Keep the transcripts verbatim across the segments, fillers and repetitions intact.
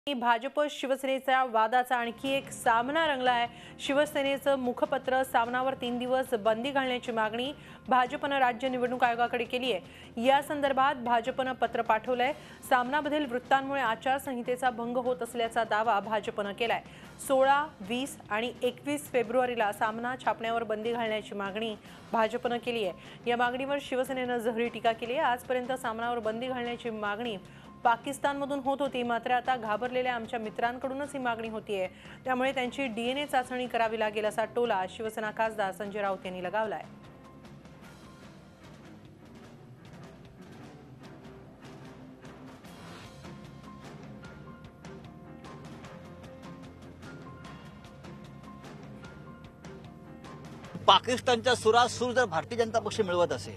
भाजप शिवसेनेच्या वादाचा आणखी एक सामना रंगला आहे। शिवसेनेचं मुखपत्र सामनावर तीन दिवस बंदी घालण्याची मागणी भाजपने राज्य निवडणूक आयोगाकडे केली आहे। या संदर्भात भाजपने पत्र पाठवलंय। सामनामधील वृत्तांमुळे आचारसंहितेचा भंग होत असल्याचा दावा भाजपने केलाय। सोळा, वीस आणि एकवीस फेब्रुवारीला सामना छापण्यावर बंदी घालण्याची मागणी भाजपने केली आहे। या मागणीवर शिवसेनेने जहरी टीका केली आहे। आजपर्यंत सामनावर बंदी घालण्याची मागणी पाकिस्तानमधून होत होती, मात्र आता घाबरलेल्या आमच्या मित्रांकडूनच ही मागणी होतीये, त्यामुळे त्यांची डीएनए चाचणी करावी लागेल असा टोला शिवसेना खासदार संजय राऊत यांनी लगावलाय। पाकिस्तानच्या सुरात सूर जर भारतीय जनता पक्ष मिळवत असेल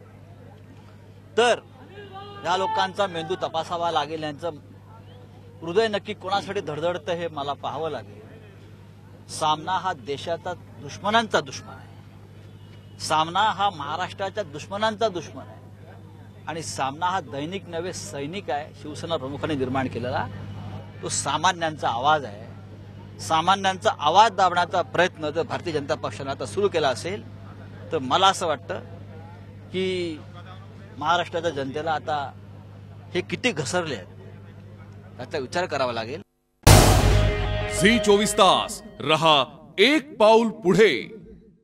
तर या लोकांचा मेंदू तपासावा लागेल, यांचं हृदय नक्की कोणासाठी धडधडतं हे मला पाहावं लागेल। सामना हा देशाचा दुश्मनांचा दुश्मन आहे, सामना हा महाराष्ट्राच्या दुश्मनांचा दुश्मन आहे आणि सामना हा दैनिक नव्हे सैनिक आहे, शिवसेना प्रमुखांनी निर्माण केलेला। तो सामान्यांचा आवाज आहे। सामान्यांचा आवाज दाबण्याचा प्रयत्न जर भारतीय जनता पक्षाने आता सुरू केला असेल तर मला असं वाटतं की महाराष्ट्राच्या जनतेला आता हे किती घसरले आहेत याचा विचार करावा लागेल। झी चोवीस तास रहा एक पाऊल पुढे।